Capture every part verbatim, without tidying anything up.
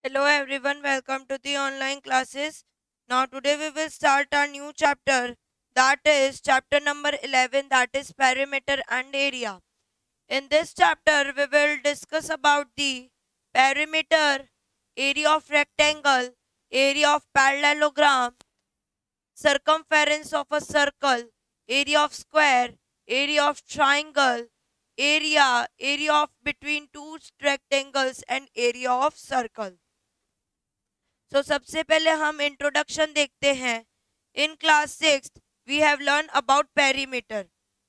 Hello everyone, welcome to the online classes. Now today we will start a new chapter, that is chapter number eleven, that is perimeter and area. In this chapter we will discuss about the perimeter, area of rectangle, area of parallelogram, circumference of a circle, area of square, area of triangle, area, area of between two rectangles and area of circle. तो so, सबसे पहले हम introduction देखते हैं. In class six we have learn about perimeter.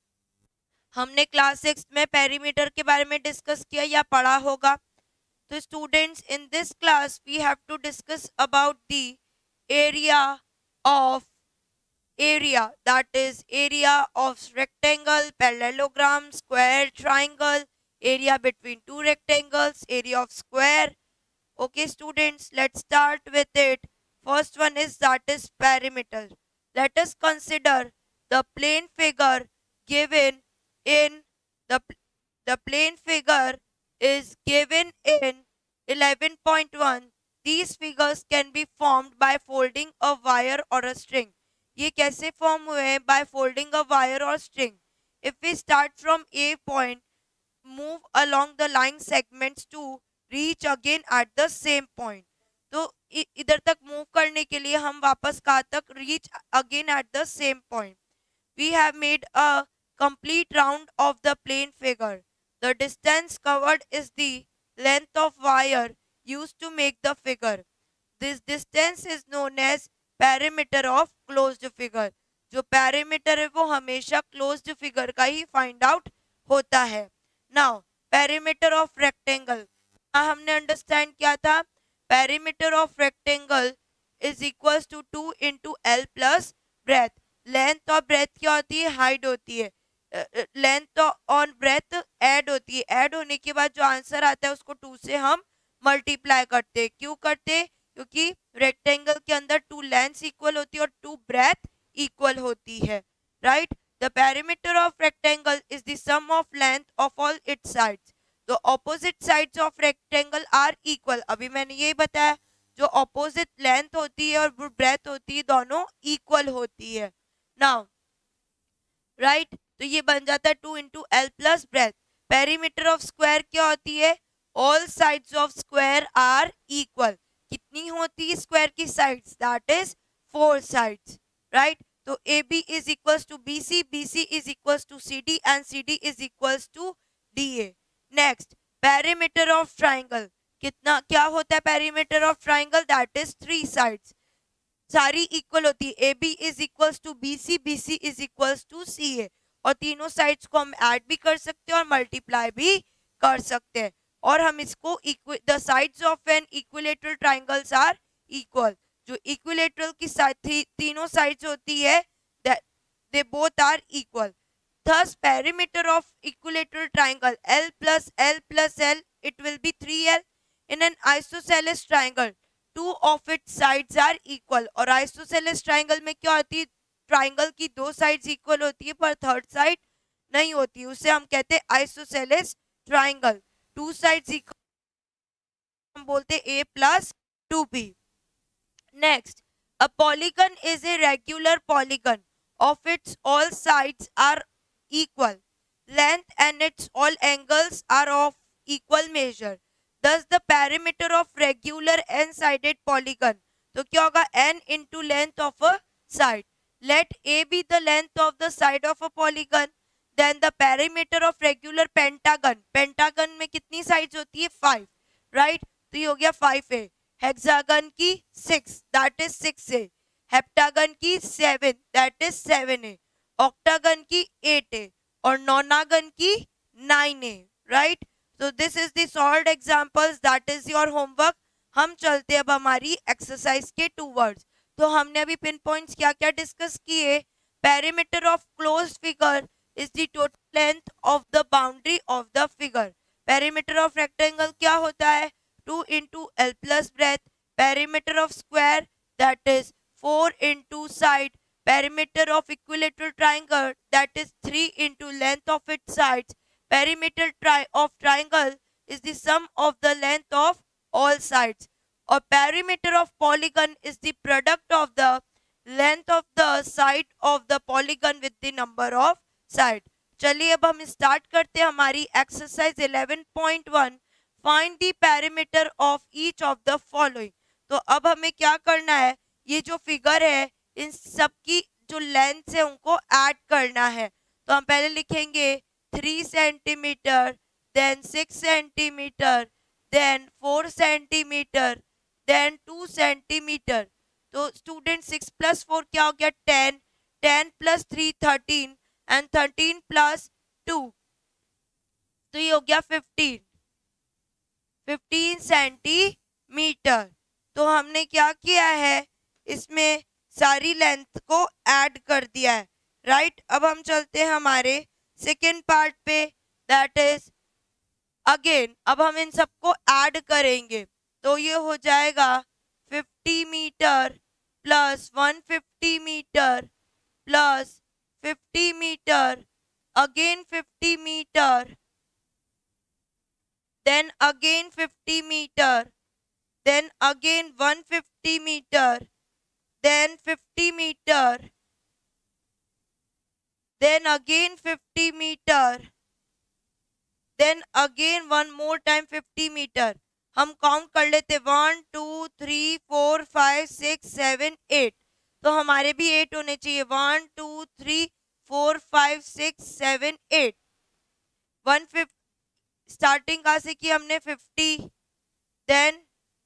हमने class six में perimeter के बारे में डिस्कस किया या पढ़ा होगा. तो students, in this class we have to discuss about the area of area, that is area of rectangle, parallelogram, square, triangle, area between two rectangles, area of square. Okay students, let's start with it. First one is that is perimeter. Let us consider the plane figure given in the the plane figure is given in eleven point one. These figures can be formed by folding a wire or a string. ये कैसे form हुए हैं? By folding a wire or string. If we start from A point, move along the line segments to reach again at the same point. तो इधर तक move करने के लिए हम वापस कहाँ तक? reach again at the same point. We have made a complete round of the plane figure. The distance covered is the length of wire used to make the figure. This distance is known as perimeter of closed figure. जो perimeter है वो हमेशा closed figure का ही find out होता है. Now perimeter of rectangle हमने understand किया था. Perimeter of rectangle is equals to two into L plus breadth. Length और ब्रेथ क्या होती है? हाइट होती है. लेंथ और ब्रेथ ऐड होती है. ऐड होने के बाद जो आंसर आता है उसको टू से हम मल्टीप्लाई करते हैं. क्यों करते? क्योंकि रेक्टेंगल के अंदर टू लेंथ इक्वल होती है और टू ब्रेथ इक्वल होती है. Right. The perimeter of rectangle is the sum of length of all its sides. तो opposite sides of rectangle are equal. अभी मैंने यही बताया, जो ऑपोजिट लेंथ होती है और ब्रेथ होती है दोनों इक्वल होती है. नाउ राइट, तो ये बन जाता है two into L plus breadth. Perimeter of square क्या होती है? All sides of square are equal. कितनी होती है स्क्वायर की sides? That is four sides. Right. तो A B is equals to B C, B C is equals to C D and C D is equals to D A. Next, perimeter of triangle. कितना क्या होता है perimeter of triangle? That is three sides. सारी equal होती है. A B is equals to B C, B C is equals to C A. और तीनों sides को हम ऐड भी कर सकते हैं और मल्टीप्लाई भी कर सकते हैं. और हम इसको the sides of an equilateral triangles are equal. जो इक्विलेटरल की थी, तीनों साइड्स होती है they both are equal. Thus, perimeter of equilateral triangle L plus L plus L, it will be three L. In an isosceles triangle, two of its sides are equal. और isosceles triangle में क्या होती है? Triangle की दो sides equal होती है पर थर्ड साइड नहीं होती. उसे हम कहते हैं isosceles triangle. Two sides equal हम बोलते हैं A plus two B. Next, a polygon is a regular polygon. Of its all sides are equal. Length and its all angles are of equal measure. Thus the perimeter of regular n-sided polygon. तो क्या होगा? n into length of a side. Let A be the length of the side of a polygon. Then the perimeter of regular pentagon. Pentagon में कितनी sides होती है? five. Right? तो ये हो गया five A. Hexagon की six. That is six A. Heptagon की seven. That is seven A. Octagon की एट ए और नोनागन की nine A. Right. So this is the solved examples. That is your homework. हम चलते अब हमारी exercise के टू वर्ड्स. तो हमने अभी पिन पॉइंट्स क्या क्या डिस्कस किए? Perimeter of closed figure is the total length of the boundary of the figure. Perimeter of rectangle क्या होता है? Two into L plus breadth. Perimeter of square that is four into side. Perimeter of equilateral triangle, that is three into length of its sides. Perimeter tri of triangle is the sum of the length of all sides. और perimeter of polygon is the product of the length of the side of the polygon with the number of side. चलिए अब हम start करते हैं हमारी exercise eleven point one, find the perimeter of each of the following. तो अब हमें क्या करना है, ये जो फिगर है इन सबकी जो लेंथ है उनको ऐड करना है। तो हम पहले लिखेंगे three centimetre, then six centimetre, then four centimetre, then two centimetre. तो स्टूडेंट सिक्स प्लस फोर क्या हो गया, ten, ten plus three thirteen, and thirteen plus two तो ये हो गया फिफ्टीन, फिफ्टीन सेंटीमीटर। तो हमने क्या किया है, इसमें सारी लेंथ को ऐड कर दिया है, राइट। अब हम चलते हैं हमारे सेकेंड पार्ट पे, दैट इज अगेन अब हम इन सबको ऐड करेंगे। तो ये हो जाएगा fifty metre plus one fifty metre plus fifty metre, again fifty metre, then again fifty meter, then again one hundred fifty meter, then fifty meter, then again fifty meter, then again one more time fifty meter। हम count कर लेते, one two three four five six seven eight, तो हमारे भी eight होने चाहिए, one two three four five six seven eight. One fifty starting कहाँ से की हमने, फिफ्टी, देन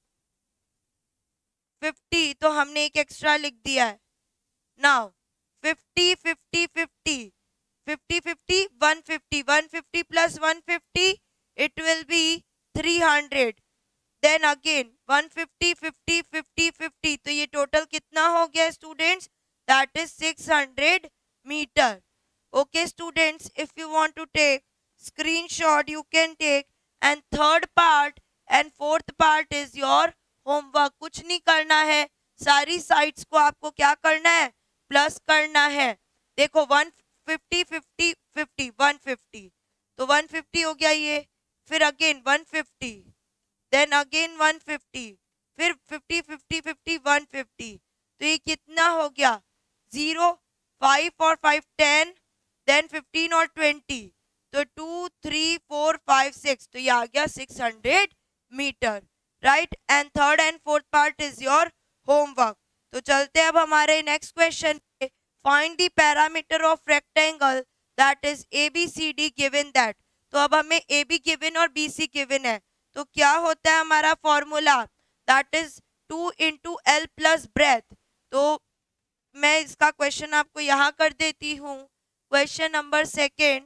फिफ्टी, तो हमने एक एक्स्ट्रा लिख दिया है। Now fifty fifty fifty fifty fifty one fifty, one fifty plus one fifty it will be three hundred, then again one fifty fifty fifty fifty, तो ये टोटल कितना हो गया students, that is six hundred metre. Okay students, if you want to take screenshot you can take, and third part and fourth part is your homework। कुछ नहीं करना है, सारी साइड्स को आपको क्या करना है, प्लस करना है। देखो one fifty fifty fifty one fifty, तो वन फिफ्टी हो गया ये, फिर again one fifty, then again one fifty, फिर fifty fifty fifty one fifty, तो ये कितना हो गया, जीरो, फाइव और फाइव टेन, देन फिफ्टीन और ट्वेंटी, तो two three four five six, तो ये आ गया six hundred metre, right. And third and fourth part is your homework. तो चलते हैं अब हमारे नेक्स्ट क्वेश्चन पे, find the parameter of rectangle that is A B C D given that. तो अब हमें ए बी गिवन और बी सी गिवन है, तो क्या होता है हमारा formula, that is two into L plus breadth. तो मैं इसका क्वेश्चन आपको यहाँ कर देती हूँ, क्वेश्चन नंबर सेकेंड।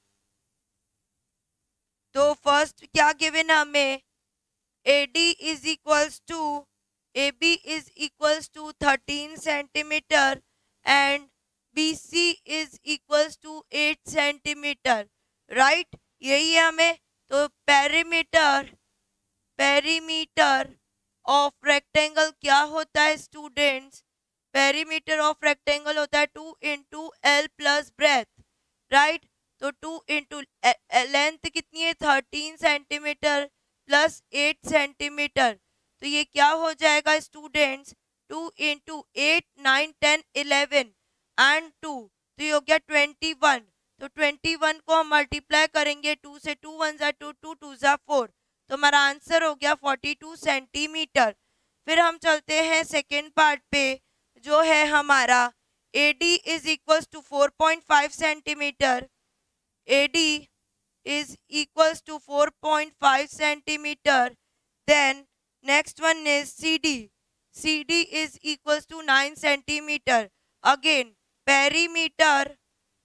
तो फर्स्ट क्या गिवन है हमें, A D is equals to A B is equals to thirteen centimetre and B C is equals to eight centimetre, right, यही है हमें। तो पेरीमीटर पेरीमीटर ऑफ रेक्टेंगल क्या होता है स्टूडेंट्स, पेरीमीटर ऑफ रेक्टेंगल होता है two into L plus breadth, right. तो टू इंटू लेंथ कितनी है, thirteen centimetre plus eight centimetre, तो ये क्या हो जाएगा students, two into eight nine ten eleven and two, तो ये हो गया ट्वेंटी वन। तो ट्वेंटी वन को हम मल्टीप्लाई करेंगे, टू से, टू वन जा टू, टू टू जा फोर, तो हमारा आंसर हो गया फोर्टी टू सेंटीमीटर। फिर हम चलते हैं सेकेंड पार्ट पे, जो है हमारा A D is equals to four point five centimetre, A D is equals to four point five centimeter. Then next one is C D. C D is equals to nine centimeter. Again, perimeter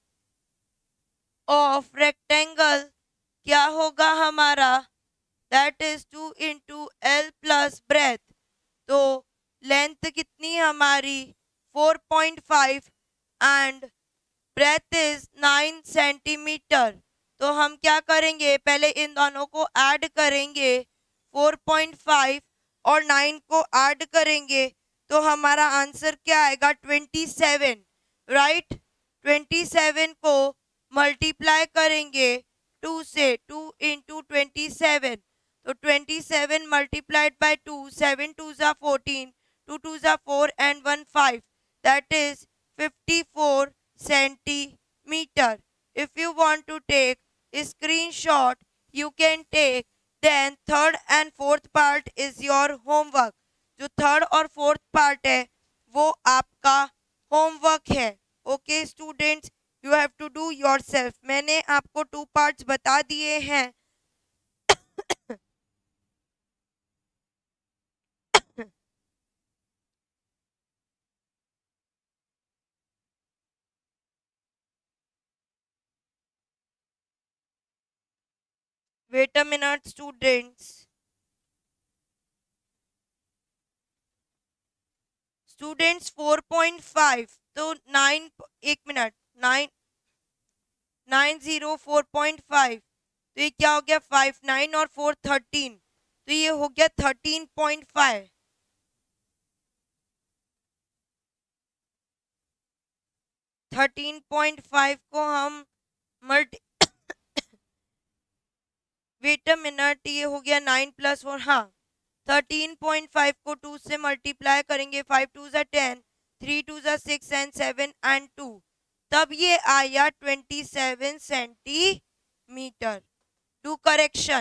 of rectangle क्या होगा हमारा, that is two into L plus breadth। तो लेंथ कितनी है हमारी, four point five and breadth is nine centimetre. तो हम क्या करेंगे, पहले इन दोनों को ऐड करेंगे, फोर पॉइंट फाइव और नाइन को ऐड करेंगे, तो हमारा आंसर क्या आएगा, twenty seven, right. Twenty seven को मल्टीप्लाई करेंगे टू से, टू इंटू ट्वेंटी सेवन, तो twenty-seven multiplied by two, seven twos are fourteen, two twos are four and one five, that is fifty-four centimeter. If you want to take a screenshot, you can take. Then third and fourth part is your homework. जो third और fourth part है वो आपका homework है. Okay students, you have to do yourself. मैंने आपको two parts बता दिए हैं. Wait a minute students. Students four point five, तो नाइन, एक मिनट, nine nine zero four point five, तो ये क्या हो गया, फाइव, नाइन और फोर थर्टीन, तो ये हो गया thirteen point five. Thirteen point five को हम मल्टी वेट अ मिनट, ये हो गया नाइन प्लस फोर, हाँ थर्टीन पॉइंट फाइव को टू से मल्टीप्लाई करेंगे, फाइव टू ज़ा टेन, थ्री टू ज़ा six and seven and two, तब ये आया twenty seven centimetre. Do correction.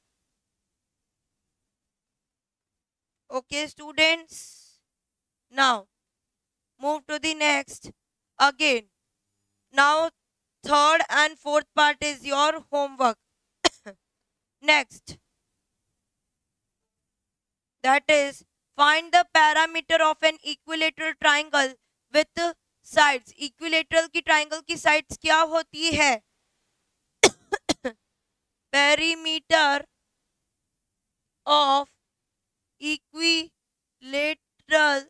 Okay students, now move to the next. Again now third and fourth part is your homework. Next, that is find the parameter of an equilateral triangle with sides. Equilateral की triangle की sides क्या होती है? Perimeter of equilateral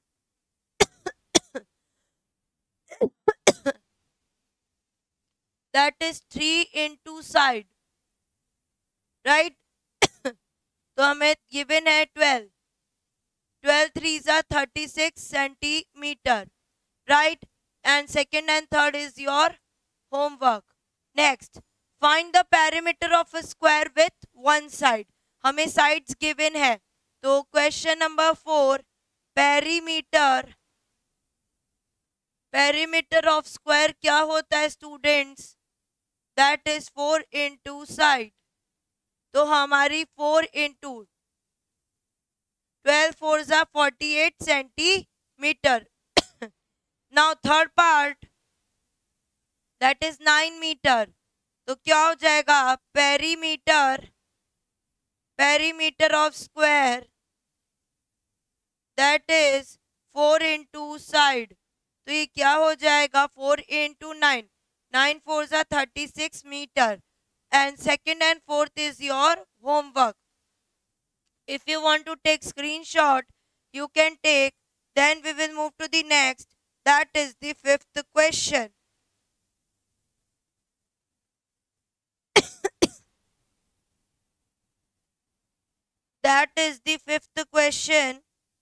that is three into side, right? तो हमें given है twelve, twelve three जा thirty six centimetre, right? And second and third is your homework. Next, find the perimeter of a square with one side. हमें sides given है, तो question number four, perimeter perimeter of square क्या होता है students? That is four into side. तो हमारी four into twelve four जा forty eight centimetre. Now third part, that is nine metre. तो क्या हो जाएगा, perimeter perimeter of square that is four into side. तो ये क्या हो जाएगा, four into nine, nine four जा thirty six metre. And second and fourth is your homework. If you want to take screenshot, you can take. Then we will move to the next. That is the fifth question. That is the fifth question.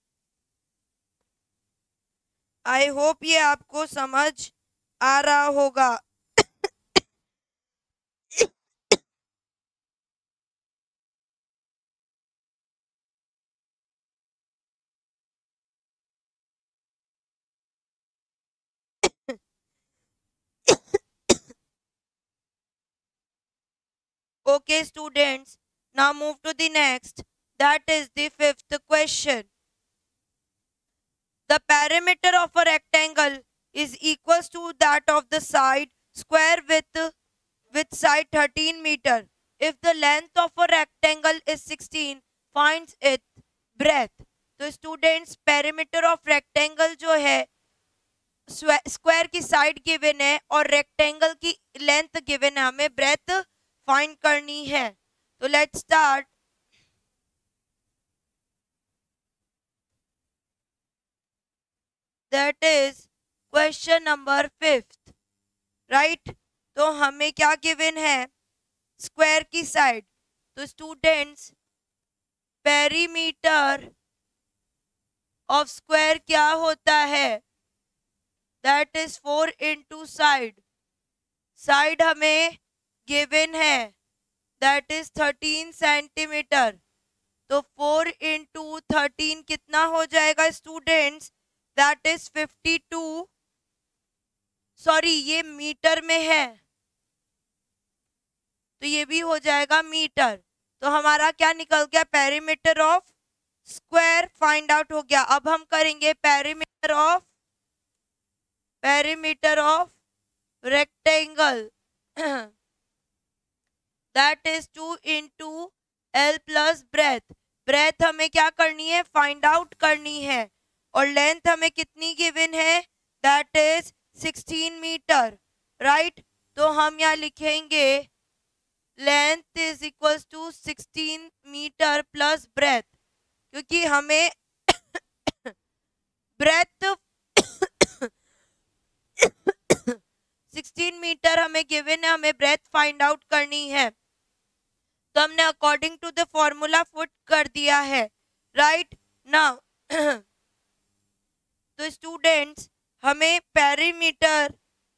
I hope ये आपको समझ आ रहा होगा. Okay students, now move to the next. That is the fifth question. The perimeter of a rectangle is equals to that of the side square with with side thirteen meter. If the length of a rectangle is sixteen, finds its breadth. तो students, perimeter of rectangle जो है square की side given है और rectangle की length given है, हमें breadth find करनी है. तो let's start. That is question number fifth, right? तो हमें क्या गिवन है, स्क्वायर की साइड. तो स्टूडेंट्स, पेरीमीटर ऑफ स्क्वायर क्या होता है, that is four into side. Side हमें गिवन है, दैट इज थर्टीन सेंटीमीटर. तो फोर इंटू थर्टीन कितना हो जाएगा students? That is fifty two. Sorry ये मीटर में है तो ये भी हो जाएगा मीटर। तो हमारा क्या निकल गया? Perimeter of square find out हो गया। अब हम करेंगे perimeter of perimeter of rectangle that is two into L plus breadth. Breadth हमें क्या करनी है? फाइंड आउट करनी है। और लेंथ हमें कितनी गिवन है? That is sixteen metre, right. तो हम यहाँ लिखेंगे length is equals to sixteen metre plus breadth, क्योंकि हमें ब्रेथ सिक्सटीन मीटर हमें गिवन है, हमें ब्रेथ फाइंड आउट करनी है। तो हमने according to the formula put कर दिया है, राइट नाउ। तो स्टूडेंट्स हमें पेरीमीटर,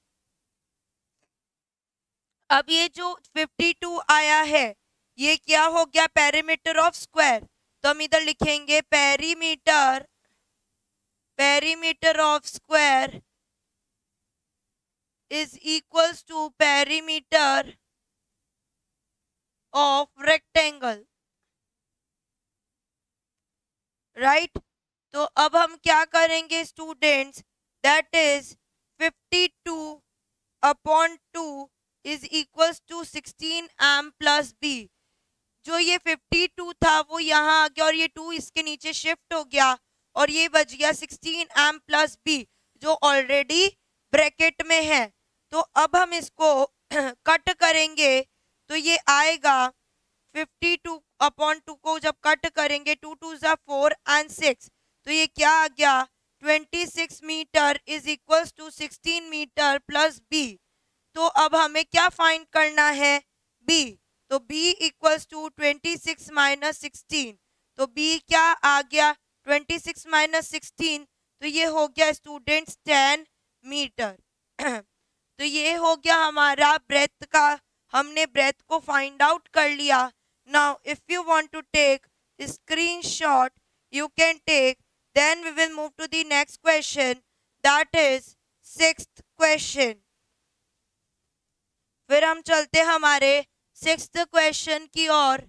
अब ये जो फिफ्टी टू आया है ये क्या हो गया? Perimeter of square. तो हम इधर लिखेंगे perimeter perimeter of square is equals to perimeter of rectangle, right. तो अब हम क्या करेंगे students? That is fifty two upon two is equals to sixteen M plus B. जो ये फिफ्टी टू था वो यहाँ आ गया और ये टू इसके नीचे शिफ्ट हो गया और ये बच गया सिक्सटीन एम प्लस बी जो ऑलरेडी ब्रैकेट में है। तो अब हम इसको कट करेंगे तो ये आएगा फिफ्टी टू अपॉन टू को जब कट करेंगे टू टू ज़ा फोर एंड सिक्स, तो ये क्या आ गया? Twenty six metre is equals to sixteen metre plus B. तो अब हमें क्या फाइंड करना है? b। तो b equals to twenty six minus sixteen. तो b क्या आ गया? ट्वेंटी सिक्स माइनस सिक्सटीन, तो ये हो गया स्टूडेंट्स टेन मीटर। तो ये हो गया हमारा ब्रेथ का, हमने ब्रेथ को फाइंड आउट कर लिया। Now if you want to take screenshot you can take, then we will move to the next question, that is sixth question। फिर हम चलते हमारे सिक्स्थ क्वेश्चन की ओर।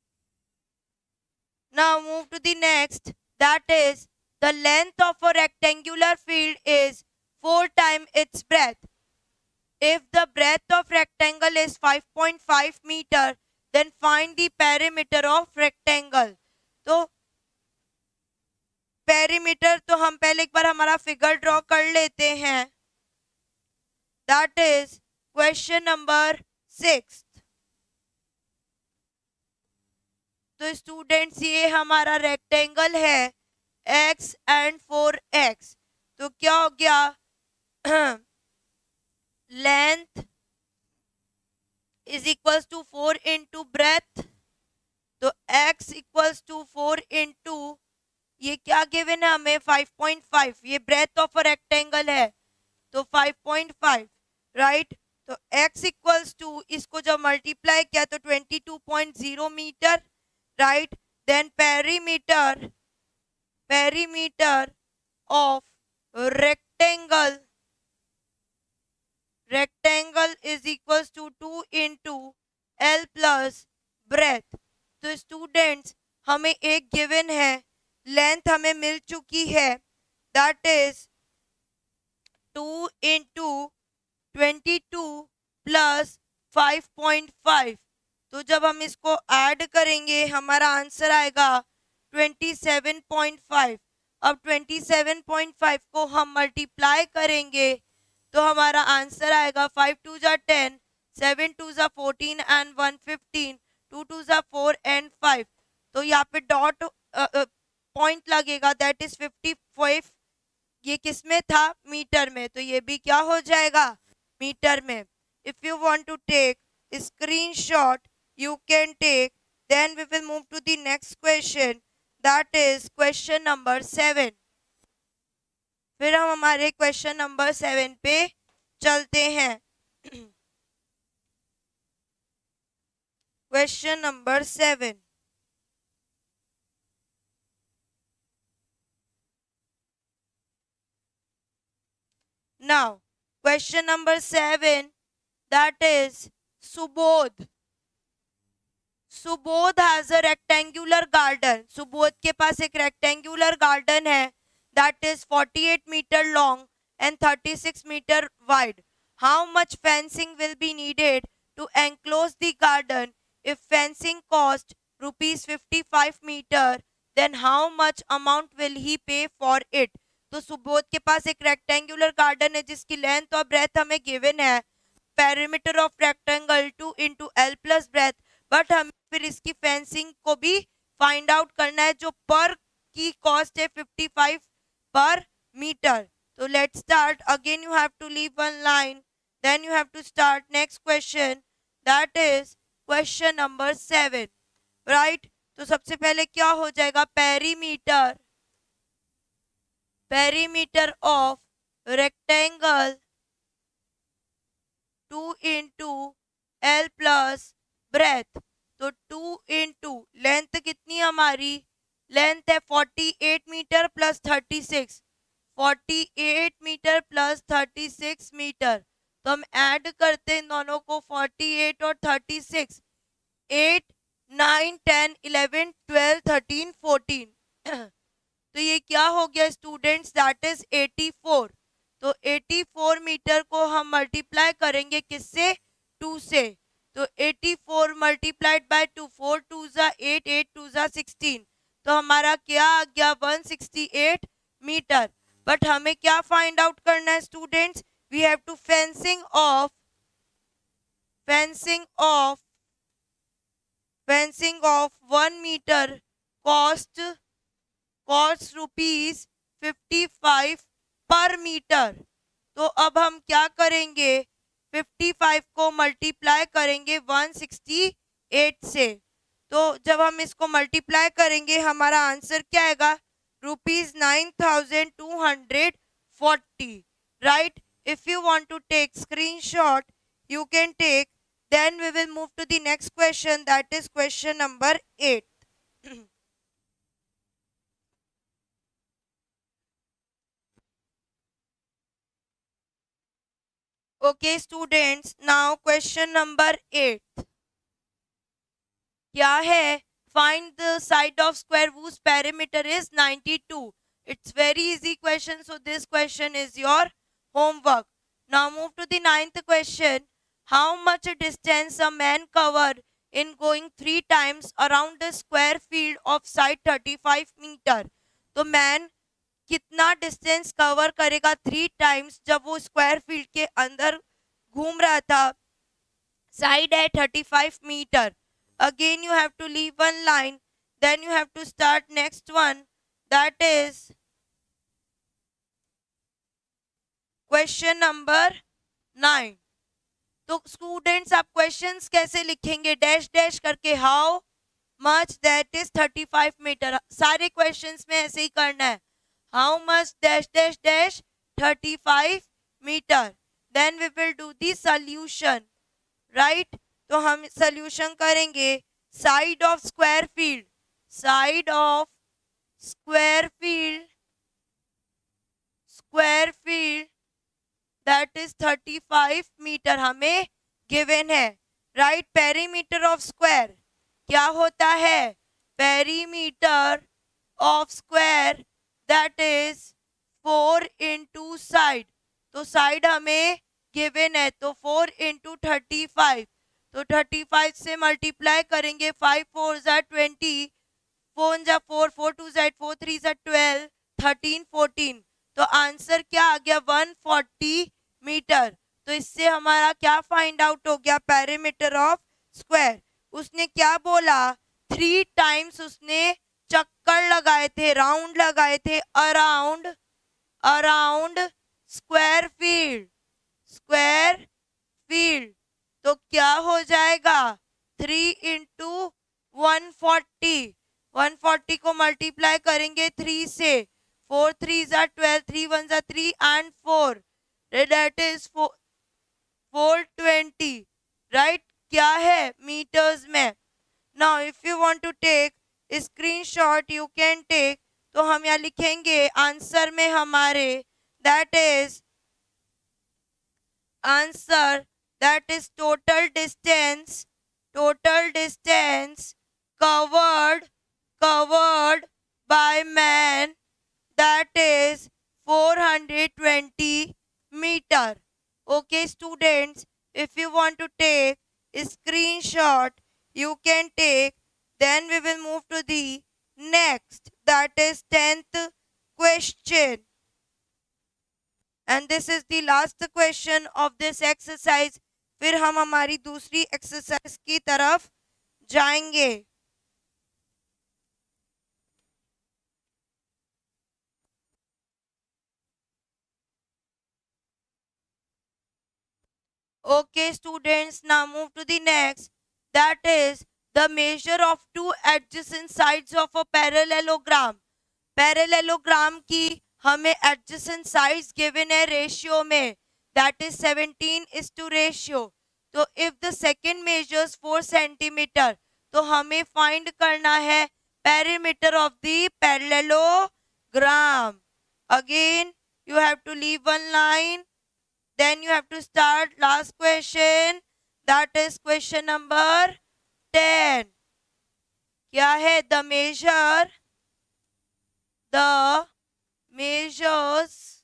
Now move to the next, that is the length of a rectangular field is four times its breadth. If the breadth of rectangle is five point five meter, then find the perimeter of rectangle। तो perimeter तो हम पहले एक बार हमारा figure draw कर लेते हैं। That is question number six. तो स्टूडेंट्स ये हमारा रेक्टेंगल है x एंड फोर एक्स। तो क्या हो गया? Length is equals to four into breadth. तो x equals to four into ये क्या गिवन है हमें? Five point five. ये ब्रेथ ऑफ अ रेक्टेंगल है तो फाइव पॉइंट फाइव, राइट। तो x इक्वल्स टू इसको जब मल्टीप्लाई किया तो twenty two point zero metre, right. Then perimeter perimeter of rectangle rectangle is equals to two into L plus breadth. तो students हमें एक गिवन है, लेंथ हमें मिल चुकी है, that is two into twenty two plus five point five. तो जब हम इसको ऐड करेंगे हमारा आंसर आएगा ट्वेंटी सेवन पॉइंट फाइव। अब ट्वेंटी सेवन पॉइंट फाइव को हम मल्टीप्लाई करेंगे तो हमारा आंसर आएगा फाइव टू ज़ा टेन, सेवन टू ज़ा fourteen and one fifteen, two two ज़ा फोर एंड फाइव। तो यहाँ पे डॉट पॉइंट लगेगा, दैट इज फिफ्टी फाइव। ये किस में था? मीटर में। तो ये भी क्या हो जाएगा? मीटर में। If you want to take screenshot you can take, then we will move to the next question, that is question number seven। फिर हम हमारे क्वेश्चन नंबर सेवन पे चलते हैं। Question number seven, Now, question number seven, that is Subodh. Subodh has a rectangular garden. Subodh के पास एक rectangular garden है that is forty-eight metre long and thirty-six metre wide. How much fencing will be needed to enclose the garden? If fencing cost rupees fifty-five metre, then how much amount will he pay for it? तो सुबोध के पास एक rectangular garden है जिसकी length और breath हमें given है. Perimeter of rectangle two into L plus breadth. But हमें फिर इसकी फेंसिंग को भी फाइंड आउट करना है जो पर की कॉस्ट है fifty-five पर मीटर. तो let's start. Again you have to leave one line, then you have to start next question, that is question number seven. Right, तो सबसे पहले क्या हो जाएगा? Perimeter perimeter of rectangle two into L plus breadth. तो two into length कितनी हमारी? Length है forty-eight metre plus thirty-six. forty-eight metre plus thirty-six metre. तो हम ऐड करते हैं इन दोनों को, forty-eight और thirty-six. eight, nine, ten, eleven, twelve, thirteen, fourteen. तो ये क्या हो गया स्टूडेंट्स? That is eighty-four. तो eighty-four मीटर को हम मल्टीप्लाई करेंगे किससे? टू से. तो eighty-four multiplied by two, four two जा एट, एट टू जा सिक्सटीन. तो हमारा क्या आ गया? one hundred sixty-eight metre. But हमें क्या फाइंड आउट करना है students? We have to fencing of fencing of fencing of one metre cost cost rupees fifty-five per metre. तो अब हम क्या करेंगे? fifty-five को मल्टीप्लाई करेंगे one hundred sixty-eight से. तो जब हम इसको मल्टीप्लाई करेंगे हमारा आंसर क्या आएगा? Rupees nine thousand two hundred forty. Right, if you want to take screenshot you can take. Then we will move to the next question, that is question number eight. Okay students, now question number eight क्या है? Find the side of square whose perimeter is ninety-two. It's very easy question, so this question is your homework. Now move to the ninth question. How much distance a man covered in going three times around the square field of side thirty-five meter? तो man कितना distance cover करेगा three times जब वो square field के अंदर घूम रहा था? साइड है thirty-five metre. Again you have to leave one line, then you have to start next one, that is question number nine. तो स्टूडेंट्स आप क्वेश्चंस कैसे लिखेंगे? डैश डैश करके. How much that is thirty-five metre. सारे questions में ऐसे ही करना है. How much dash dash dash thirty-five meter. Then we will do the solution. Right? तो हम solution करेंगे. Side of square field. Side of square field. Square field. That is thirty-five meter हमें given है. Right? Perimeter of square. क्या होता है? Perimeter of square. That is four into side. तो side हमें गिवन है तो फोर इंटू थर्टी फाइव. तो थर्टी फाइव से मल्टीप्लाई करेंगे. फाइव फोर जा ट्वेंटी, फोर जा फोर, फोर टू जा फोर, थ्री जा ट्वेल्व, थर्टीन फोर्टीन. तो आंसर क्या आ गया? one hundred forty metre. तो इससे हमारा क्या फाइंड आउट हो गया? Perimeter of square. उसने क्या बोला? थ्री टाइम्स उसने चक्कर लगाए थे, राउंड लगाए थे around around square field square field. तो क्या हो जाएगा? Three into one forty. One forty को मल्टीप्लाई करेंगे थ्री से. फोर थ्री जा ट्वेल्व, थ्री वन जा three and four, that is four twenty. Right, क्या है? मीटर्स में. Now if you want to take screenshot you can take. तो हम यहाँ लिखेंगे आंसर में हमारे that is answer, that is total distance, total distance covered, covered by man, that is four hundred twenty meter. Okay students, if you want to take a screenshot, you can take. Then we will move to the next, that is tenth question. And this is the last question of this exercise. फिर हम हमारी दूसरी exercise की तरफ जाएंगे. Okay students, now move to the next, that is the measure of two adjacent sides of a parallelogram. Parallelogram की हमें adjacent sides given है ratio में, that is seventeen is to ratio. तो if the second measures four centimeter, तो हमें find करना है perimeter of the parallelogram. Again you have to leave one line, then you have to start last question, that is question number ten. क्या है? The measure, the measures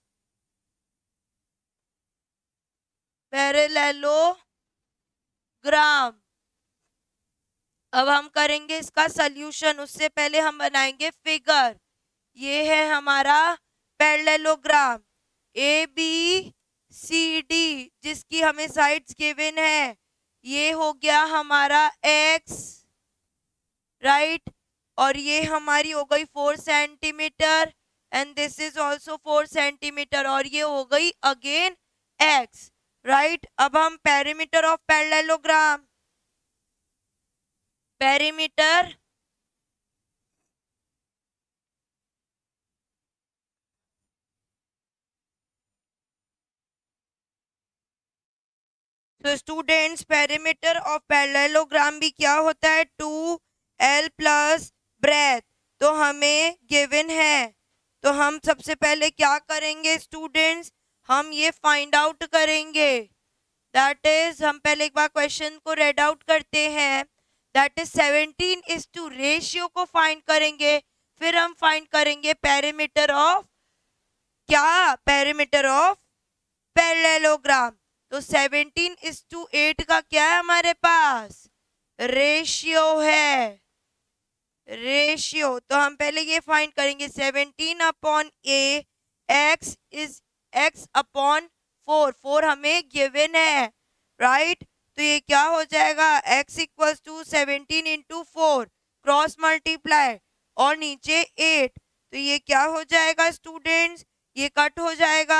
parallelogram. अब हम करेंगे इसका सॉल्यूशन, उससे पहले हम बनाएंगे फिगर. ये है हमारा parallelogram A B C D, जिसकी हमें साइड्स गिवन है. ये हो गया हमारा एक्स, राइट, और ये हमारी हो गई four centimetre, and this is also four centimetre, और ये हो गई अगेन एक्स, राइट. अब हम पेरीमीटर ऑफ पैरेललोग्राम, पेरीमीटर तो स्टूडेंट्स पेरीमीटर ऑफ पैरेललोग्राम भी क्या होता है? Two L plus breadth. तो हमें गिवन है, तो हम सबसे पहले क्या करेंगे स्टूडेंट्स? हम ये फाइंड आउट करेंगे, दैट इज हम पहले एक बार क्वेश्चन को रेड आउट करते हैं. That is seventeen is to ratio को फाइंड करेंगे, फिर हम फाइंड करेंगे पेरीमीटर ऑफ क्या? Perimeter of parallelogram. तो सेवनटीन इज टू एट का क्या है हमारे पास? रेशियो है, रेशियो. तो हम पहले ये फाइंड करेंगे seventeen upon A, X is X upon four, four हमें गिवन है, राइट. तो ये क्या हो जाएगा? x equals to seventeen into four, cross multiply, और नीचे एट. तो ये क्या हो जाएगा स्टूडेंट्स? ये कट हो जाएगा.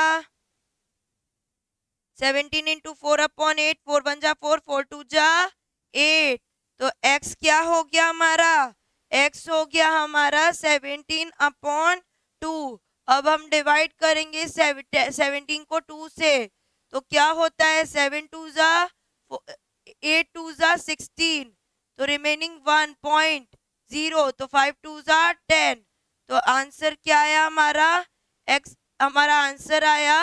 Seventeen into four upon eight, four one जा फोर, फोर टू जा एट. तो x क्या हो गया हमारा? x हो गया हमारा सेवनटीन अपॉन टू. अब हम डिवाइड करेंगे सेवनटीन को टू से, तो क्या होता है? सेवन टू जा एट टू जा सिक्सटीन, तो रिमेनिंग वन पॉइंट जीरो, तो फाइव टू जा टेन. तो आंसर क्या आया हमारा? x हमारा आंसर आया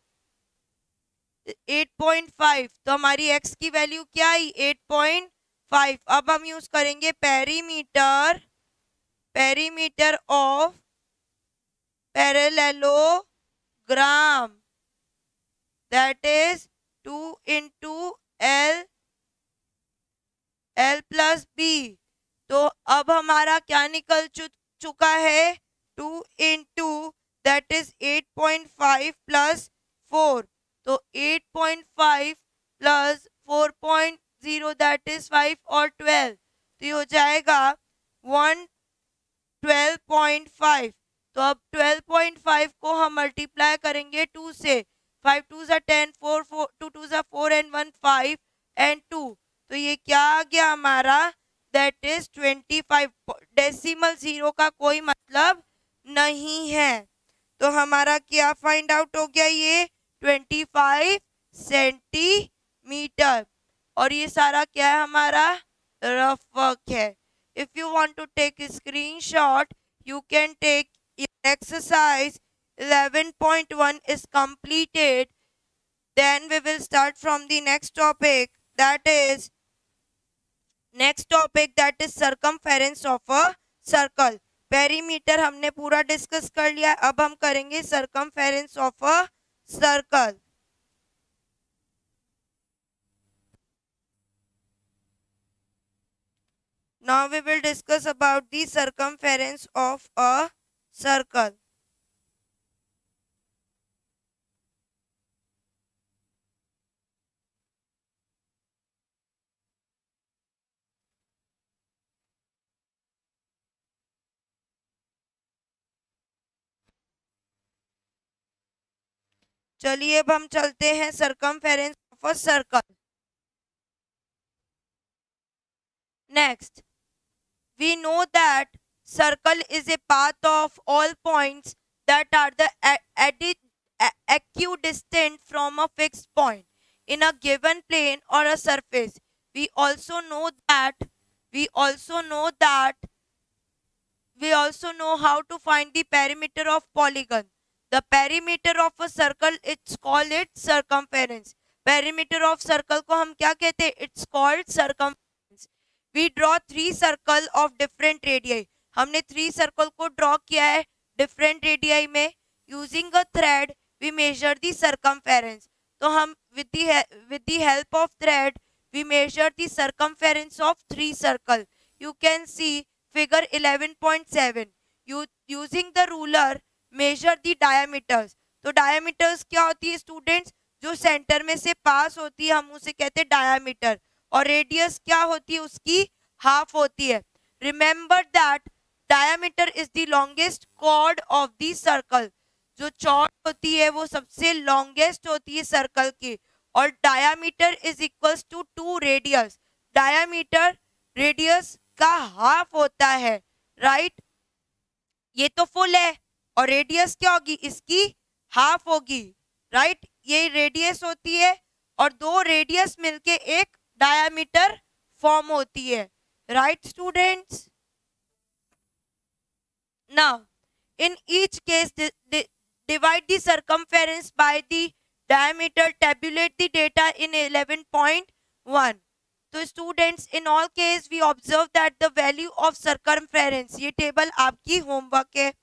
एट पॉइंट फाइव. तो हमारी x की वैल्यू क्या आई? Eight point five. अब हम यूज करेंगे perimeter, perimeter of parallelogram, that is two into L, L plus B. तो अब हमारा क्या निकल चु, चुका है? Two into that is eight point five plus four. तो eight point five plus four point zero that is five और ट्वेल्व, तो ये हो जाएगा वन ट्वेल्व पॉइंट फाइव. तो अब ट्वेल्व पॉइंट फाइव को हम मल्टीप्लाई करेंगे टू से, फाइव टू ज़ा ten, four four two two ज़ा four and one five and two. तो ये क्या आ गया हमारा? That is twenty five. Decimal zero का कोई मतलब नहीं है. तो हमारा क्या फाइंड आउट हो गया? ये ट्वेंटी फाइव सेंटीमीटर. और ये सारा क्या है हमारा? रफ वर्क है. If you want to take screenshot, you can take. Exercise eleven point one is completed. Then we will start from the next topic, that is next topic that is circumference of a circle. Perimeter हमने पूरा discuss कर लिया, अब हम करेंगे circumference of a circle. Now we will discuss about the circumference of a circle. चलिए अब हम चलते हैं circumference of a circle. Next, we know that circle is a path of all points that are the equidistant from a fixed point in a given plane or a surface. We also know that we also know that we also know how to find the perimeter of polygon. The perimeter of a circle, it's called its circumference. Perimeter of circle को हम क्या कहते हैं? It's called circumference. We draw three circle of different radii. हमने three circle को draw किया है different radii में. Using a thread, we measure the circumference. तो हम with the with the help of thread, we measure the circumference of three circle. You can see figure eleven point seven. You using the ruler measure the diameters. तो diameters क्या होती है students? जो center में से pass होती है हम उसे कहते हैं diameter. और रेडियस क्या होती है? उसकी हाफ होती है. Remember that diameter is the longest chord of the circle. जो चौड़ होती है वो सबसे लॉन्गेस्ट होती है सर्कल की. और diameter is equals to two radius. Diameter radius का हाफ होता है, राइट right? ये तो फुल है और रेडियस क्या होगी? इसकी हाफ होगी, राइट right? ये रेडियस होती है और दो रेडियस मिलके एक डायमीटर फॉर्म होती है, right students? Now in each case divide the circumference by the diameter, tabulate the data in eleven point one. तो students in all case we observe that the value of circumference, ये table आपकी homework है.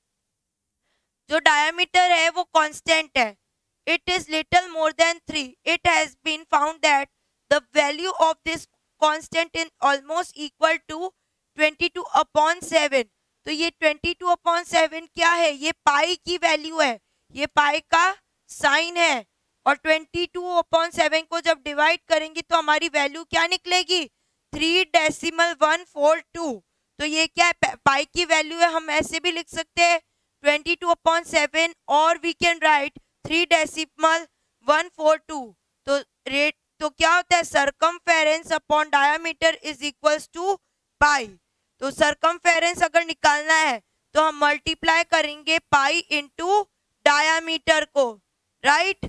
जो diameter है वो constant है. It is little more than three. It has been found that the value of this constant is almost equal to twenty-two upon seven. तो ये twenty-two upon seven क्या है? ये पाई की वैल्यू है, ये पाई का साइन है. और twenty-two upon seven को जब डिवाइड करेंगे तो हमारी वैल्यू क्या निकलेगी? three decimal one four two. तो ये क्या है? पाई की वैल्यू है. हम ऐसे भी लिख सकते हैं twenty-two upon seven और we can write three decimal one four two. तो रेट तो क्या होता है? Circumference upon diameter is equals to pi. तो सर्कमफेरेंस अगर निकालना है तो हम मल्टीप्लाई करेंगे पाई इनटू डायमीटर को, राइट?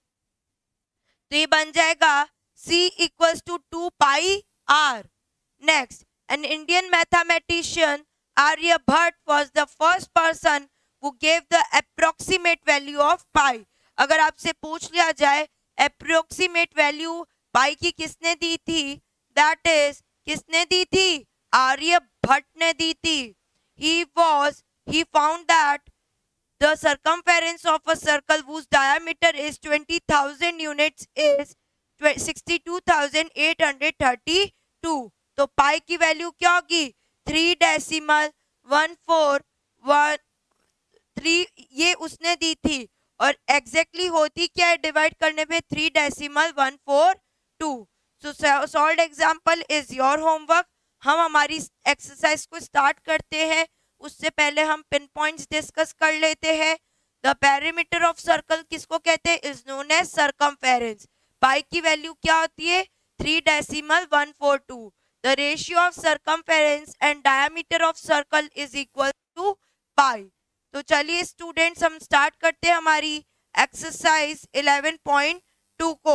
तो ये बन जाएगा C equals to two pi R. Next, an Indian mathematician Aryabhata was the first person who gave the approximate value of pi. अगर आपसे पूछ लिया जाए approximate value pi की किसने दी थी? That is, किसने दी थी? आर्यभट्ट ने दी थी. He was, he found that the circumference of a circle whose diameter is twenty thousand units is sixty-two thousand eight hundred thirty-two. तो pi की वैल्यू क्या होगी? three decimal one four one three, ये उसने दी थी. और एग्जैक्टली exactly होती क्या है डिवाइड करने पे? Three decimal one four two. So solved example is your homework. हम हमारी एक्सरसाइज को स्टार्ट करते हैं. उससे पहले हम पिन पॉइंट्स डिस्कस कर लेते हैं. द पेरीमीटर ऑफ सर्कल किसको कहते हैं? Is known as circumference. Pi की वैल्यू क्या होती है? Three decimal one four two. The ratio of circumference and diameter of circle is equal to pi. तो चलिए स्टूडेंट्स हम स्टार्ट करते हैं हमारी एक्सरसाइज eleven point two को.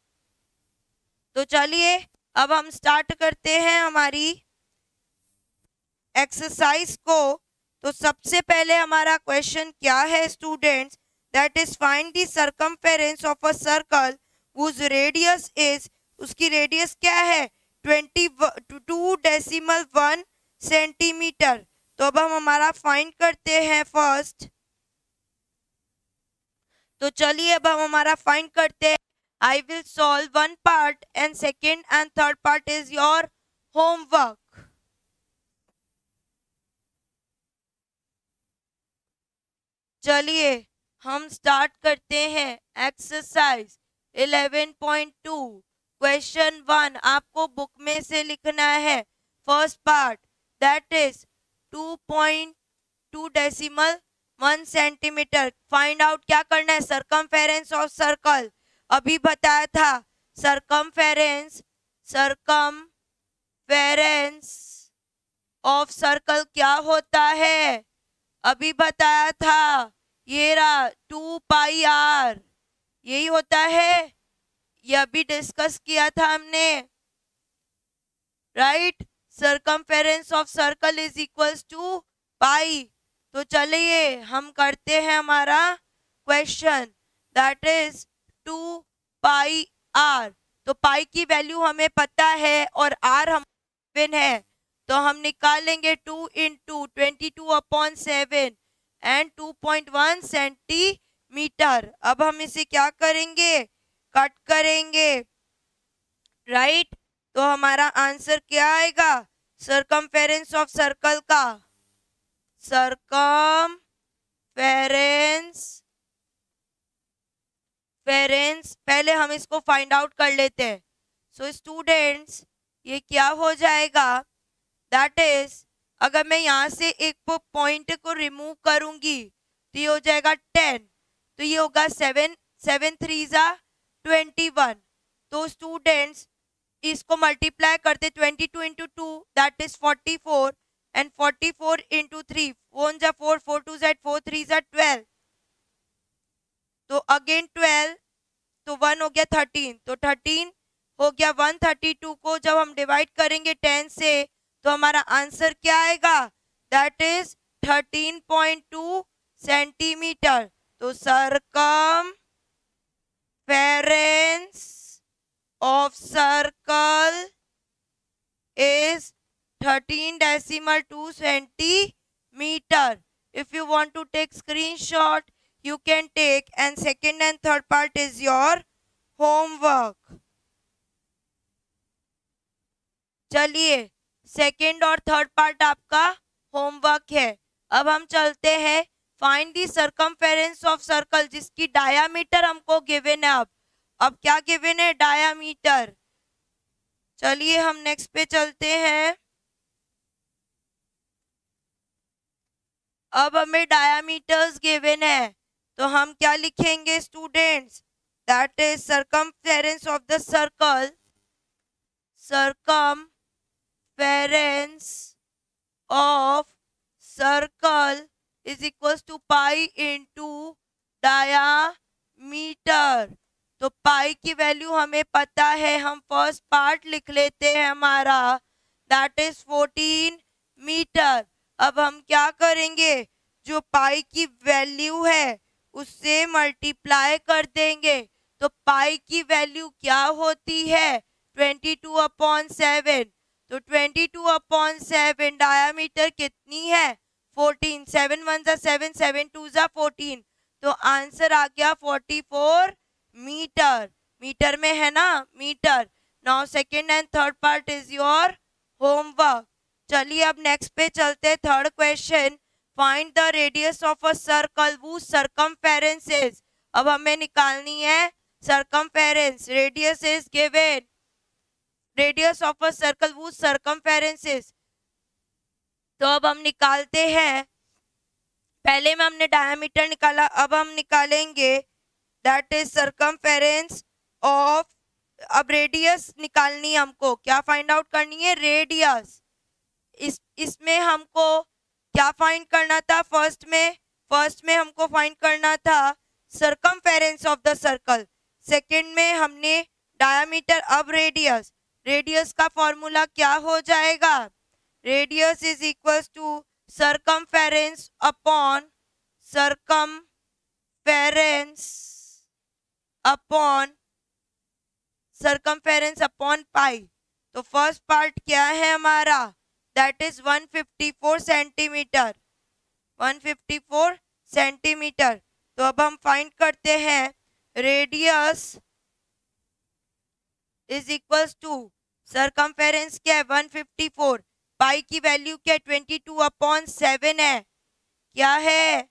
तो चलिए अब हम स्टार्ट करते हैं हमारी एक्सरसाइज को. तो सबसे पहले हमारा क्वेश्चन क्या है students? That is find the circumference of a circle whose radius is, उसकी रेडियस क्या है, twenty two decimal one centimetre. तो अब हम हमारा फाइंड करते हैं फर्स्ट। तो चलिए अब हम हमारा फाइंड करते हैं। I will solve one part and second and third part is your homework. चलिए हम स्टार्ट करते हैं exercise eleven point two question one. आपको बुक में से लिखना है first part, that is two point two decimal one centimetre. Find out क्या करना है, सरकमफेरेंस ऑफ सर्कल। अभी बताया था सरकमफेरेंस सरकमफेरेंस ऑफ सर्कल क्या होता है, अभी बताया था, ये रहा टू पाई आर, यही होता है, ये अभी डिस्कस किया था हमने, right. Circumference of circle is equals to pi. तो चलिए हम करते हैं हमारा question, that is two pi are. तो पाई की वैल्यू हमें पता है और आर हम गिवन है, तो हम निकालेंगे two into twenty two upon seven and two point one centimetre. अब हम इसे क्या करेंगे, कट करेंगे, राइट। तो हमारा आंसर क्या आएगा, सरकमफेरेंस ऑफ सर्कल का, सरकमफेरेंस फेरेंस पहले हम इसको फाइंड आउट कर लेते हैं। सो स्टूडेंट्स ये क्या हो जाएगा, दैट इज अगर मैं यहाँ से एक पॉइंट को रिमूव करूंगी तो ये हो जाएगा टेन, तो ये होगा सेवन, सेवन थ्री जा ट्वेंटी वन। तो स्टूडेंट्स इसको मल्टीप्लाई करते twenty two into two that is forty four and forty four into three, one जा फोर, फोर टू जा फोर, थ्री जा ट्वेल्व, तो अगेन ट्वेल्व, तो वन हो गया थर्टीन, तो थर्टीन हो गया। वन थर्टी टू को जब हम डिवाइड करेंगे टेन से तो हमारा आंसर क्या आएगा, that is thirteen point two centimetre. तो circumference of circle is thirteen decimal two centimeter. If you want to take screenshot, you can take, and second and third part is your homework. चलिए second और third part आपका homework है। अब हम चलते हैं find the circumference of circle, जिसकी diameter हमको गिवन है। अब अब क्या गिवन है, डायामीटर। चलिए हम नेक्स्ट पे चलते हैं। अब हमें डायामीटर्स गिवन है तो हम क्या लिखेंगे students, that is circumference of the circle, circumference of circle is equals to pi into diameter. तो पाई की वैल्यू हमें पता है, हम फर्स्ट पार्ट लिख लेते हैं हमारा, दैट इज फोर्टीन मीटर। अब हम क्या करेंगे, जो पाई की वैल्यू है उससे मल्टीप्लाई कर देंगे। तो पाई की वैल्यू क्या होती है, ट्वेंटी टू अपॉन सेवन। तो twenty two upon seven, diameter कितनी है, फोर्टीन, सेवन वन जा सेवन, सेवन टू जा फोर्टीन, तो आंसर आ गया फोर्टी फोर मीटर। मीटर में है ना, metre. Now second and third part is your homework. चलिए अब नेक्स्ट पे चलते, third question, find the radius of a circle whose circumference is। अब हमें निकालनी है circumference, radius is given, radius of a circle whose circumference is। तो अब हम निकालते हैं, पहले में हमने डायमीटर निकाला, अब हम निकालेंगे दैट इज सरकमफेरेंस ऑफ, अब रेडियस निकालनी है हमको, क्या फाइंड आउट करनी है, रेडियस। इस इसमें हमको क्या फाइंड करना था, फर्स्ट में फर्स्ट में हमको फाइंड करना था circumference of the circle, second में हमने डायमीटर, अब रेडियस। रेडियस का फॉर्मूला क्या हो जाएगा, radius is equals to circumference upon circumference circumference upon circumference upon pi. तो फर्स्ट पार्ट क्या है हमारा, that is one fifty four centimetre, one fifty four centimetre. तो अब हम फाइंड करते हैं radius is equals to circumference क्या है वन फिफ्टी फोर, पाई की वैल्यू क्या है ट्वेंटी टू अपॉन सेवन है, क्या है